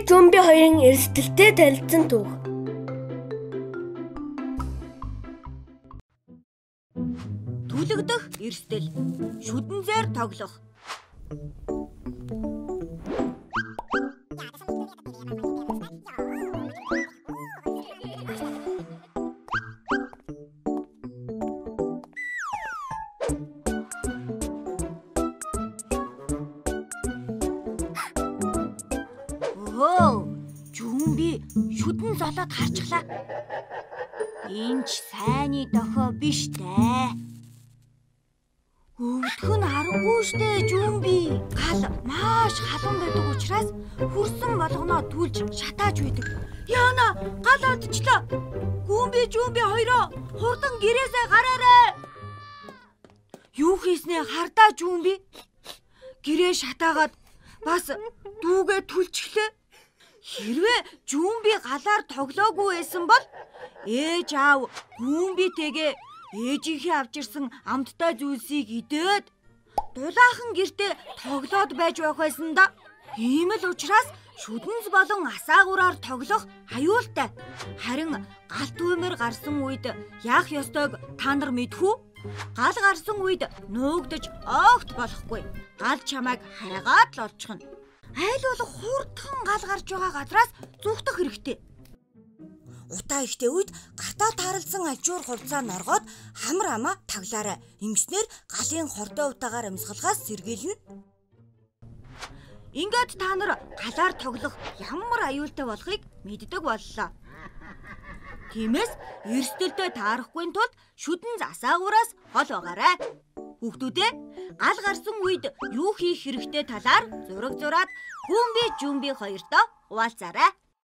Жумби хоёрын эрсдэлтэй танилцсан түүх. Түлэгдэх эрсдэл. Шүдэн зээр тоглох. Жумби шүдэн золоод харчихлаа. Энд ч сайнны дохио биш дээ. Өвдөх нь аргагүй штэ Жумби. Гал маш халуун байдаг учраас хүрсэн болгоноо түлж шатааж байдаг. Яана гал алдчихлаа. Гүмби Жумби хоёроо хурдан гэрээсээ гараарай. Юу хийснээ хардаа Жумби. Гэрээ шатаагаад бас дүүгээ түлчихлээ. Хэрвээ Жумби галаар тоглоогүй байсан бол ээж аав Гүмбитэйгээ ээжийнхээ авч ирсэн амттай зүйлсийг идээд дулаахан гэртээ тоглоод байж байх байсан да. Ийм л учраас шүдэнс болон асаагуураар тоглох аюултай. Харин галт үмэр гарсан үед яах ёстойг та нар мэдхүү? Гал гарсан үед нуугдаж огт болохгүй. Гал чамайг хараагаад л олчихно. Айл болох хурдхан гал гарч байгаа газраас зүхтэх хэрэгтэй. Утаа ихтэй үед гартаа тааралсан ажуур хувцаа норгоод хамар амаа таглаарай. Ингэснээр галын хордоо утаагаар амьсгалахаас сэргийлнэ. Ингээд та нар галаар тоглох ямар аюултай болохыг мэддэг боллоо. Тиймээс эрсдэлтэй таарахгүй тулд шүдэн асаагуураас хол байгаарай. Хүүхдүүдээ гал гарсан үед юу хийх хэрэгтэй талаар зураг зураад Гүмби Жумби хоёртоо хуваалцаарай.